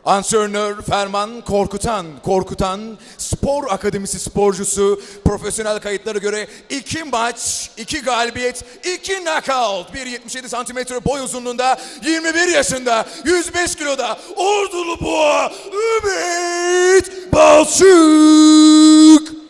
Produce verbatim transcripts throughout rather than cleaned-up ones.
Antrenör Ferman Korkutan, Korkutan Spor Akademisi sporcusu, profesyonel kayıtlara göre iki maç, iki galibiyet, iki knockout, bir yetmiş yedi santimetre boy uzunluğunda, yirmi bir yaşında, yüz beş kiloda Ordulu Boğa Ümit Balçık.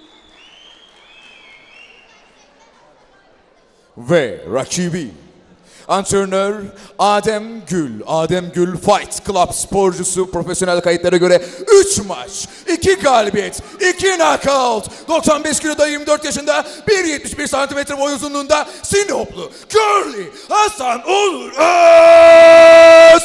Ve rakibi antrenör Adem Gül, Adem Gül Fight Club sporcusu, profesyonel kayıtlara göre üç maç, iki galibiyet, iki knockout, doksan beş kiloda, yirmi dört yaşında, bir yetmiş bir santimetre boy uzunluğunda Sinoplu Curly Hasan Onur Öz.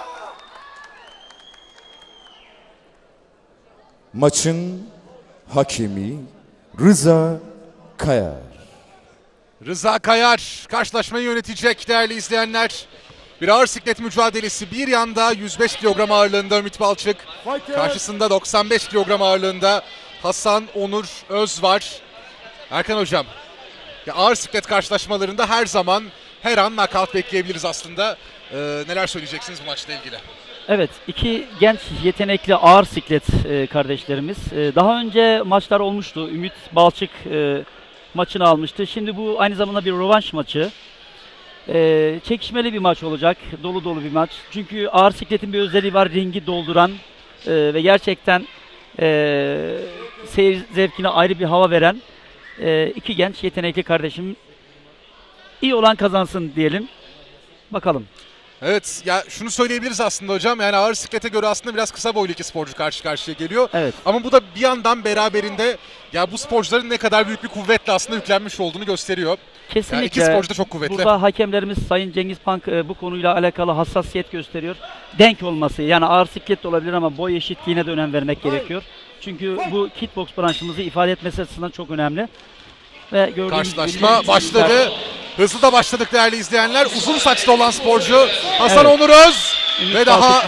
Maçın hakemi Rıza Kayar. Rıza Kayar karşılaşmayı yönetecek değerli izleyenler. Bir ağır siklet mücadelesi. Bir yanda yüz beş kilogram ağırlığında Ümit Balçık. Karşısında doksan beş kilogram ağırlığında Hasan Onur Öz var. Erkan Hocam, ya ağır siklet karşılaşmalarında her zaman, her an knockout bekleyebiliriz aslında. Ee, neler söyleyeceksiniz bu maçla ilgili? Evet, iki genç yetenekli ağır siklet e, kardeşlerimiz. E, daha önce maçlar olmuştu. Ümit Balçık e, maçını almıştı. Şimdi bu aynı zamanda bir rövanş maçı. Ee, çekişmeli bir maç olacak. Dolu dolu bir maç. Çünkü ağır sikletin bir özelliği var. Ringi dolduran e, ve gerçekten e, seyir zevkine ayrı bir hava veren e, iki genç yetenekli kardeşim. İyi olan kazansın diyelim. Bakalım. Evet, ya şunu söyleyebiliriz aslında hocam, yani ağır siklete göre aslında biraz kısa boylu iki sporcu karşı karşıya geliyor. Evet. Ama bu da bir yandan beraberinde ya bu sporcuların ne kadar büyük bir kuvvetle aslında yüklenmiş olduğunu gösteriyor. Kesinlikle. Yani iki sporcu da çok kuvvetli. Burada hakemlerimiz Sayın Cengiz Pank e, bu konuyla alakalı hassasiyet gösteriyor. Denk olması, yani ağır siklet de olabilir ama boy eşitliğine de önem vermek gerekiyor. Çünkü bu kickbox branşımızı ifade etmesi açısından çok önemli. Ve karşılaşma gibi başladı. Hızlı da başladık değerli izleyenler. Uzun saçlı olan sporcu Hasan evet. Onur Öz. Ümit ve daha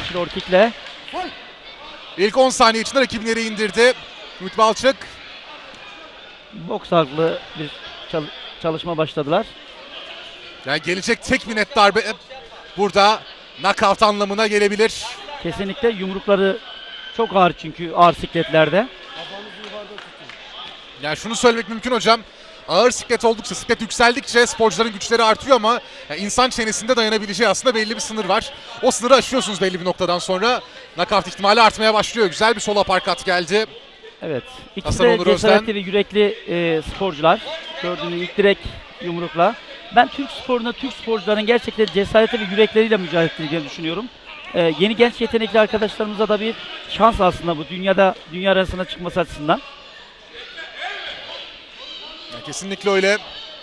ilk on saniye içinde rakibini yere indirdi. Ümit Balçık. Boks haklı bir çal çalışma başladılar. Yani gelecek tek bir net darbe burada knockout anlamına gelebilir. Kesinlikle yumrukları çok ağır çünkü ağır sikletlerde. Yani şunu söylemek mümkün hocam. Ağır siklet oldukça, siklet yükseldikçe sporcuların güçleri artıyor ama yani insan çenesinde dayanabileceği aslında belli bir sınır var. O sınırı aşıyorsunuz belli bir noktadan sonra. Knockout ihtimali artmaya başlıyor. Güzel bir sol aparkat geldi. Evet. İkisi de cesaretli ve yürekli e, sporcular. Gördüğünüz ilk direkt yumrukla. Ben Türk sporunda Türk sporcuların gerçekten cesareti ve yürekleriyle mücadele ettiğini düşünüyorum. E, yeni genç yetenekli arkadaşlarımıza da bir şans aslında bu dünyada, dünya arasına çıkması açısından. Kesinlikle öyle.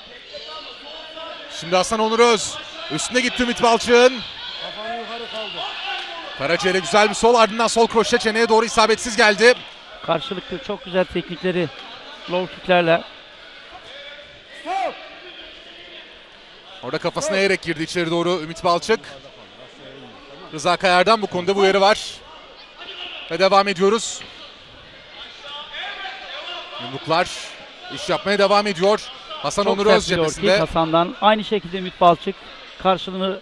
Şimdi Hasan Onur Öz. Üstüne gitti Ümit Balçık'ın. Karaciğer'e güzel bir sol, ardından sol kroşe çeneye doğru isabetsiz geldi. Karşılıklı çok güzel teknikleri low kicklerle. Orada kafasına eğerek girdi içeri doğru Ümit Balçık. Rıza Kayar'dan bu konuda bu uyarı var. Ve devam ediyoruz. Yumruklar İş yapmaya devam ediyor. Hasan Onur Öz cephesinde. Hasan'dan aynı şekilde Ümit Balçık karşılığını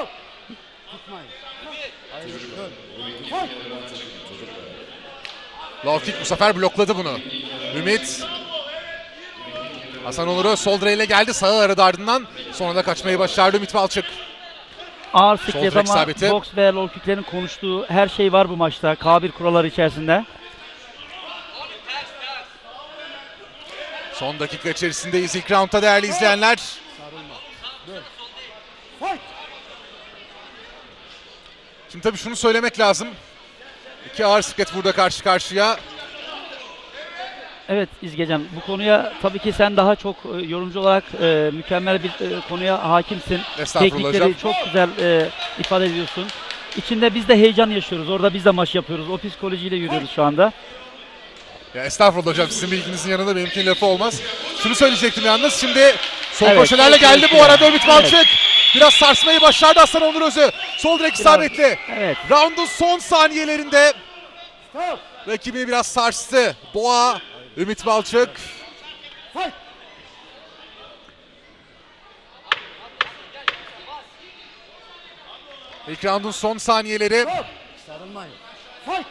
low kick bu sefer blokladı bunu. Ümit. Hasan Onur Öz sol direğiyle geldi. Sağı aradı ardından. Sonra da kaçmayı başardı Ümit Balçık. Ağır siklet ama isabeti. Boks ve low kicklerin konuştuğu her şey var bu maçta. K bir kuralları içerisinde. Son dakika içerisindeyiz ilk roundda değerli izleyenler. Şimdi tabii şunu söylemek lazım. İki ağır siklet burada karşı karşıya. Evet İzgecem, bu konuya tabii ki sen daha çok e, yorumcu olarak e, mükemmel bir e, konuya hakimsin. Teknikleri hocam. Çok güzel e, ifade ediyorsun. İçinde biz de heyecan yaşıyoruz. Orada biz de maç yapıyoruz. O psikolojiyle yürüyoruz şu anda. Ya estağfurullah hocam, sizin bilginizin yanında benimkinin lafı olmaz. Şunu söyleyecektim yalnız, şimdi sol evet, koşularla geldi bu arada Ümit Balçık. Evet. Biraz sarsmayı başardı Hasan Onur Öz'ü. Sol direkt isabetli. Evet. Round'un son saniyelerinde rakibini biraz sarstı. Boğa Ümit Balçık. İlk round'un son saniyeleri. Sarılmayın. Fight!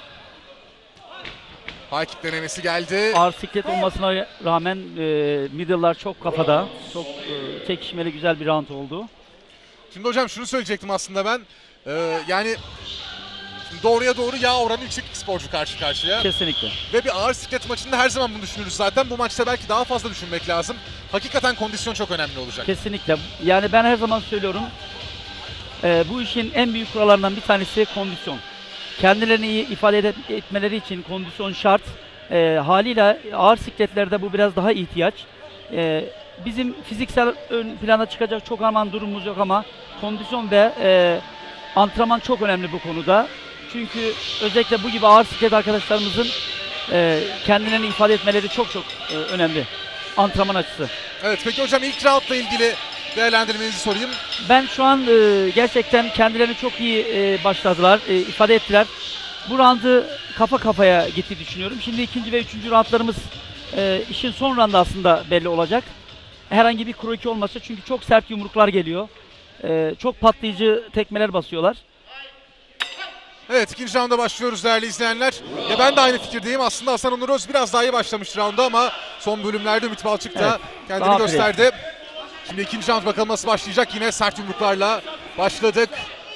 High kick denemesi geldi. Ağır siklet olmasına rağmen e, middle'lar çok kafada. Çok e, çekişmeli güzel bir round oldu. Şimdi hocam şunu söyleyecektim aslında ben. Ee, yani şimdi doğruya doğru yağ oranı yüksek iki sporcu karşı karşıya. Kesinlikle. Ve bir ağır siklet maçında her zaman bunu düşünürüz zaten. Bu maçta belki daha fazla düşünmek lazım. Hakikaten kondisyon çok önemli olacak. Kesinlikle. Yani ben her zaman söylüyorum. e, bu işin en büyük kurallarından bir tanesi kondisyon. Kendilerini iyi ifade ed- etmeleri için kondisyon şart. E, haliyle ağır sikletlerde bu biraz daha ihtiyaç. E, bizim fiziksel ön plana çıkacak çok aman durumumuz yok ama kondisyon ve e, antrenman çok önemli bu konuda. Çünkü özellikle bu gibi ağır siklet arkadaşlarımızın e, kendilerini ifade etmeleri çok çok e, önemli. Antrenman açısı. Evet, peki hocam ilk roundla ilgili değerlendirmenizi sorayım. Ben şu an e, gerçekten kendilerini çok iyi e, başladılar, e, ifade ettiler. Bu roundu kafa kafaya gitti düşünüyorum. Şimdi ikinci ve üçüncü roundlarımız e, işin son roundu aslında belli olacak. Herhangi bir kroki olmasa çünkü çok sert yumruklar geliyor. E, çok patlayıcı tekmeler basıyorlar. Evet, ikinci rounda başlıyoruz değerli izleyenler. Ya ben de aynı fikirdeyim. Aslında Hasan Onur Öz biraz daha iyi başlamış rounda ama son bölümlerde Ümit Balçık da Evet, kendini daha gösterdi. Şimdi ikinci round bakalım nasıl başlayacak. Yine sert yumruklarla başladık.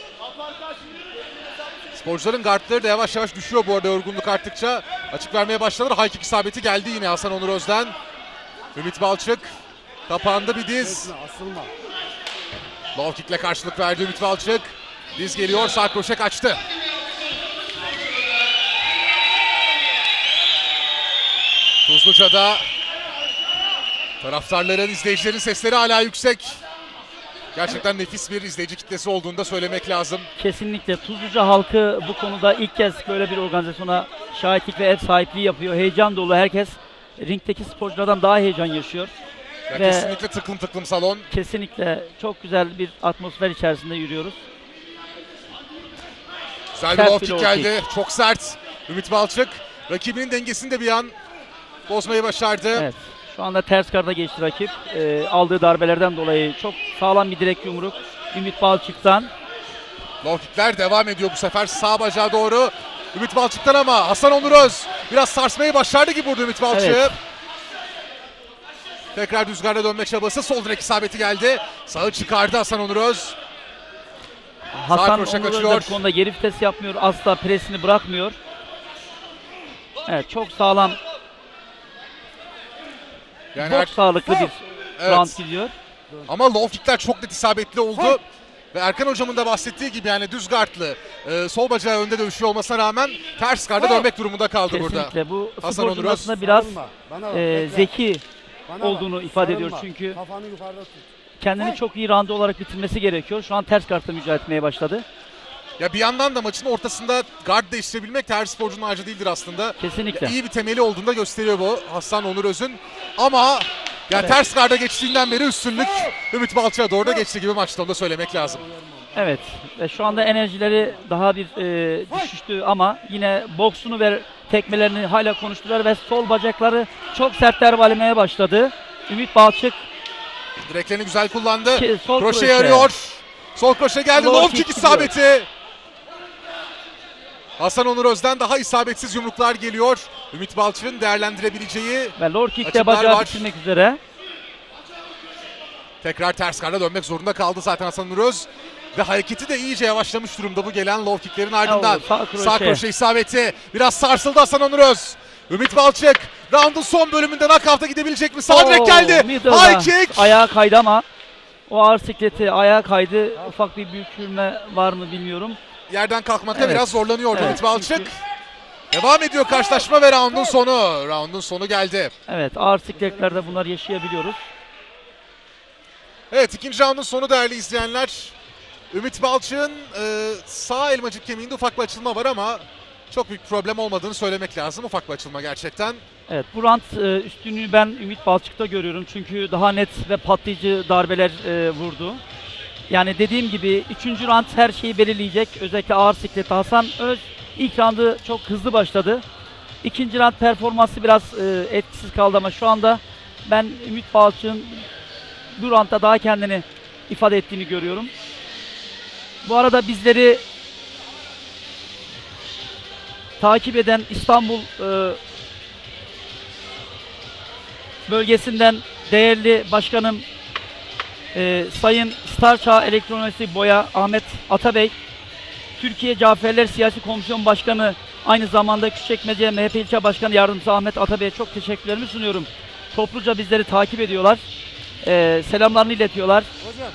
Sporcuların guardları da yavaş yavaş düşüyor bu arada yorgunluk arttıkça. Açık vermeye başladılar. High kick isabeti geldi yine Hasan Onur Öz'den. Ümit Balçık kapağında bir diz. Etme, asılma. Low kick'le karşılık verdi Ümit Balçık. Diz geliyor, sağ kroşe kaçtı. Tuzluca'da taraftarların, izleyicilerin sesleri hala yüksek. Gerçekten nefis bir izleyici kitlesi olduğunu da söylemek lazım. Kesinlikle Tuzluca halkı bu konuda ilk kez böyle bir organizasyona şahitlik ve ev sahipliği yapıyor. Heyecan dolu, herkes ringdeki sporculardan daha heyecan yaşıyor. Ya Ve kesinlikle tıklım tıklım salon. kesinlikle çok güzel bir atmosfer içerisinde yürüyoruz. Güzel bir Sert low bir kick low geldi. Çok sert. Ümit Balçık rakibinin dengesini de bir an bozmayı başardı. Evet. Şu anda ters karda geçti rakip. Ee, aldığı darbelerden dolayı çok sağlam bir direk yumruk Ümit Balçık'tan. Low kickler devam ediyor bu sefer sağ bacağa doğru. Ümit Balçık'tan ama Hasan Onur Öz biraz sarsmayı başardı gibi burada Ümit Balçık. Evet. Tekrar düzgarda dönme çabası. Sol direk isabeti geldi. Sağı çıkardı Hasan Onur Öz. Hasan kroşe Onur Öz kaçıyor. da bu konuda geri vites yapmıyor. Asla presini bırakmıyor. Evet, çok sağlam, Yani çok her- sağlıklı bir Evet. round gidiyor. Ama low kickler çok net isabetli oldu. Ve Erkan hocamın da bahsettiği gibi yani düz gardlı, e, sol bacağı önde dövüşüyor olmasına rağmen ters garda dönmek durumunda kaldı burada. Kesinlikle bu Hasan Onur sporcunun Öz. aslında biraz Sarılma. Bana bak, e, bekle. zeki Bana bak, olduğunu ifade ediyor sarılma. çünkü Kafanı yukarıda tut. kendini çok iyi round olarak bitirmesi gerekiyor. Şu an ters kartta mücadele etmeye başladı. Ya bir yandan da maçın ortasında guard değiştirebilmek de her sporcunun harcı değildir aslında. Kesinlikle. Ya iyi bir temeli olduğunu da gösteriyor bu Hasan Onur Öz'ün. Ama ya Evet. ters garda geçtiğinden beri üstünlük Ümit Balçık'a doğru da geçti gibi maçta, onu da söylemek lazım. Evet. Ve şu anda enerjileri daha bir e, düşüştü ama yine boksunu ve tekmelerini hala konuştular ve sol bacakları çok sert derbalemeye başladı. Ümit Balçık Direklerini güzel kullandı. Ki- sol Kroşe kroşe. arıyor. Sol kroşe geldi. Low Low kick kick gidiyor. isabeti. Hasan Onur Öz'den daha isabetsiz yumruklar geliyor. Ümit Balçık'ın değerlendirebileceği. ve low kick'te Açıklar bacağı var. bitirmek üzere. Tekrar ters garda dönmek zorunda kaldı zaten Hasan Onur Öz. Ve hareketi de iyice yavaşlamış durumda bu gelen low kicklerin ardından. Oo, sağ kroşe. Sağ kroşe isabeti. Biraz sarsıldı Hasan Onur Öz. Ümit Balçık round'un son bölümünde knockout'a gidebilecek mi? Sağ direk Oo, geldi. middle'da High kick. ayağa kaydı ama o ağır sikleti ayağa kaydı. Ufak bir bükülme var mı bilmiyorum. Yerden kalkmakta Evet. biraz zorlanıyor Evet, Ümit Balçık. çünkü- Devam ediyor karşılaşma ve round'un sonu. Round'un sonu geldi. Evet, ağır sikletlerde bunlar yaşayabiliyoruz. Evet, ikinci roundun sonu değerli izleyenler. Ümit Balçık'ın e, sağ elmacık kemiğinde ufak bir açılma var ama çok büyük problem olmadığını söylemek lazım. Ufak bir açılma gerçekten. Evet, bu round e, üstünlüğü ben Ümit Balçık'ta görüyorum. Çünkü daha net ve patlayıcı darbeler e, vurdu. Yani dediğim gibi üçüncü round her şeyi belirleyecek. Özellikle ağır sikleti Hasan Öz ilk roundu çok hızlı başladı. İkinci round performansı biraz e, etkisiz kaldı ama şu anda ben Ümit Balçık'ın bu roundda daha kendini ifade ettiğini görüyorum. Bu arada bizleri takip eden İstanbul e, bölgesinden değerli başkanım e, Sayın Starçağ Elektronik Boya Ahmet Atabey, Türkiye Caferler Siyasi Komisyon Başkanı, aynı zamanda Küçükçekmece M H P İlçe Başkanı Yardımcısı Ahmet Atabey'e çok teşekkürlerimi sunuyorum. Topluca bizleri takip ediyorlar. E, selamlarını iletiyorlar. Hocam.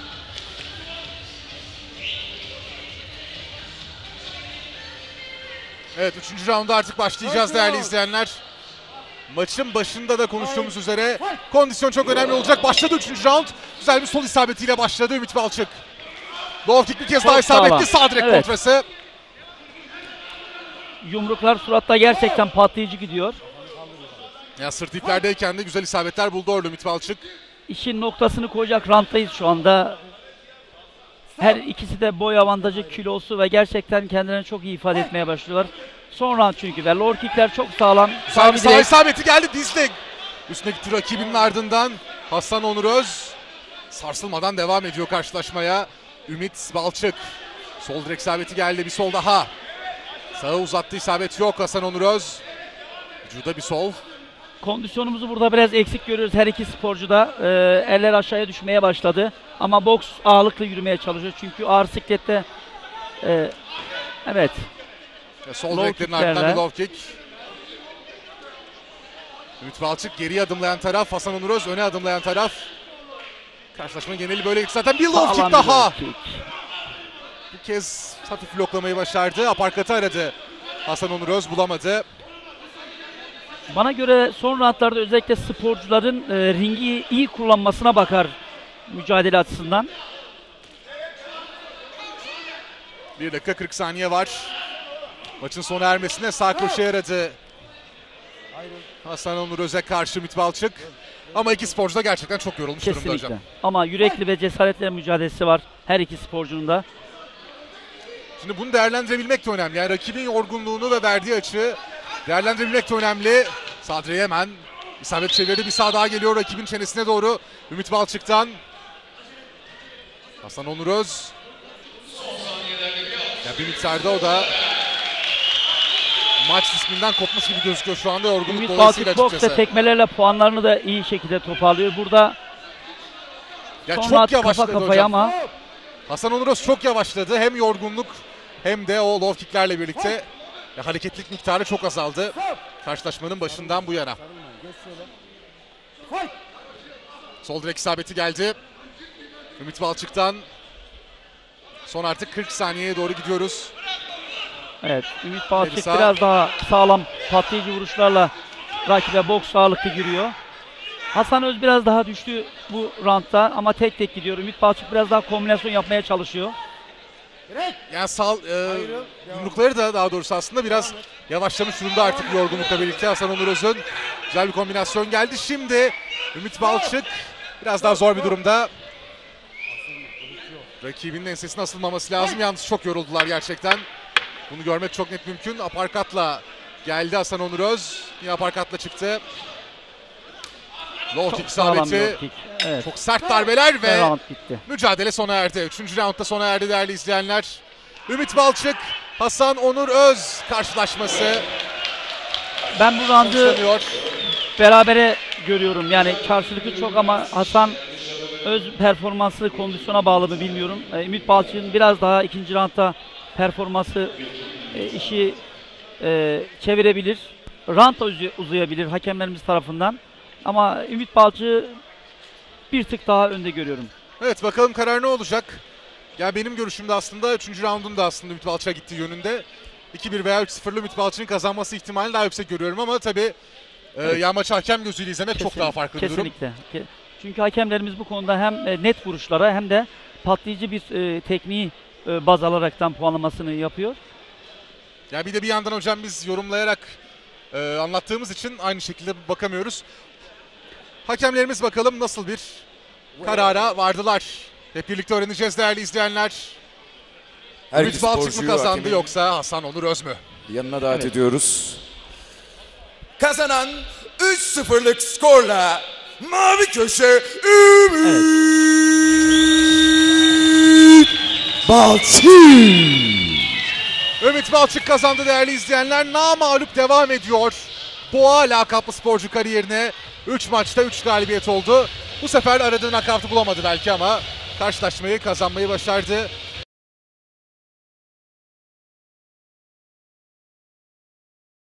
Evet, üçüncü raunda artık başlayacağız değerli izleyenler. Maçın başında da konuştuğumuz üzere kondisyon çok önemli olacak. Başladı üçüncü round. Güzel bir sol isabetiyle başladı Ümit Balçık. Low kick bir kez Çok daha isabetli. sağlam. Sağ direkt Evet. kontrası. Yumruklar suratta gerçekten patlayıcı gidiyor. Ya sırt iplerdeyken de güzel isabetler buldu orada Ümit Balçık. İşin noktasını koyacak ranttayız şu anda. Her ikisi de boy avantajı, kilosu ve gerçekten kendilerini çok iyi ifade etmeye başlıyorlar. Son round çünkü ve lower kickler çok sağlam. Güzel bir Sağ sağ direkt. isabeti geldi dizle. Üstündeki rakibinin ardından Hasan Onur Öz sarsılmadan devam ediyor karşılaşmaya. Ümit Balçık. Sol direkt isabeti geldi, bir sol daha. Sağa uzattı, isabet yok Hasan Onur Öz. Vücuda bir sol. Kondisyonumuzu burada biraz eksik görüyoruz her iki sporcu da. Ee, eller aşağıya düşmeye başladı. Ama boks ağırlıklı yürümeye çalışıyor. Çünkü ağır siklette e, evet. Ya sol Low direklerin kicklerle. ardından bir low kick. Ümit Balçık geriye adımlayan taraf, Hasan Onur Öz öne adımlayan taraf. Karşılaşmanın geneli böyle gitti zaten. Bir low Sağlam kick bir daha. low kick. Bu kez hafif bloklamayı başardı. Aparkatı aradı. Hasan Onur Öz bulamadı. Bana göre son roundlarda özellikle sporcuların e, ringi iyi kullanmasına bakar mücadele açısından. bir dakika kırk saniye var. Maçın sona ermesine sağ köşeye aradı Hasan Onur Öz'e karşı Ümit Balçık. Ama iki sporcu da gerçekten çok yorulmuş durumda Kesinlikle. hocam. Ama yürekli ve cesaretle mücadelesi var her iki sporcunun da. Şimdi bunu değerlendirebilmek de önemli. Yani rakibin yorgunluğunu ve verdiği açığı değerlendirebilmek de önemli. Sadri hemen isabet çevirdi. Bir sağ daha geliyor rakibin çenesine doğru Ümit Balçık'tan. Hasan Onur Öz. Ya bir miktarda o da maç isminden kopmuş gibi gözüküyor şu anda yorgunluk Ümit dolayısıyla Balçık boks ve açıkçası. tekmelerle puanlarını da iyi şekilde toparlıyor. Burada Ya son çok round kafa yavaşladı kafaya hocam. ama Hasan Onur Öz çok yavaşladı. Hem yorgunluk hem de o low kicklerle birlikte ya hareketlilik miktarı çok azaldı. Karşılaşmanın başından bu yana. Sol direk isabeti geldi. Ümit Balçık'tan. Son artık kırk saniyeye doğru gidiyoruz. evet, Ümit Balçık Melisa. biraz daha sağlam patlayıcı vuruşlarla rakibe boks ağırlıklı giriyor. Hasan Öz biraz daha düştü bu roundda ama tek tek gidiyor. Ümit Balçık biraz daha kombinasyon yapmaya çalışıyor. Yani sağ e, yumrukları da daha doğrusu aslında biraz yavaşlamış durumda artık yorgunlukla birlikte. Hasan Onur Öz'ün güzel bir kombinasyon geldi. Şimdi Ümit Balçık biraz daha zor bir durumda. Rakibinin ensesine asılmaması lazım. Yalnız çok yoruldular gerçekten. Bunu görmek çok net mümkün. Aparkatla geldi Hasan Onur Öz. Yine aparkatla çıktı. Low kick Çok sağlam bir isabeti. low kick. Evet. Çok sert darbeler ve round bitti. mücadele sona erdi. Üçüncü roundda sona erdi değerli izleyenler. Ümit Balçık, Hasan Onur Öz karşılaşması Ben bu roundu sonuçlanıyor. berabere görüyorum. Yani karşılıklı çok ama Hasan Öz performansı kondisyona bağlı mı bilmiyorum. Ee, Ümit Balçık'ın biraz daha ikinci roundda performansı e, işi e, çevirebilir. Round da uzu- uzayabilir hakemlerimiz tarafından. Ama Ümit Balçık'ı bir tık daha önde görüyorum. Evet, bakalım karar ne olacak? Yani benim görüşümde aslında üçüncü roundun da aslında Ümit Balçık'a gittiği yönünde. iki bir veya üç sıfırlı Ümit Balçık'ın kazanması ihtimalini daha yüksek görüyorum ama tabii e, Evet. ya maçı hakem gözüyle izlemek çok Kesin- daha farklı bir durum. Kesinlikle. Ke- Çünkü hakemlerimiz bu konuda hem e, net vuruşlara hem de patlayıcı bir e, tekniği e, baz alaraktan puanlamasını yapıyor. Yani bir de bir yandan hocam biz yorumlayarak e, anlattığımız için aynı şekilde bakamıyoruz. Hakemlerimiz bakalım nasıl bir karara vardılar. Hep birlikte öğreneceğiz değerli izleyenler. Her Ümit iki Balçık mı sporcuyu kazandı hakemin yoksa Hasan Onur Öz mü? yanına davet Evet. ediyoruz. Kazanan üç sıfırlık skorla mavi köşe Ümit Balçık. Ümit Balçık kazandı değerli izleyenler. Namağlup devam ediyor. Boğa lakaplı sporcu kariyerine üç maçta üç galibiyet oldu. Bu sefer aradığı nakavtı bulamadı belki ama karşılaşmayı kazanmayı başardı.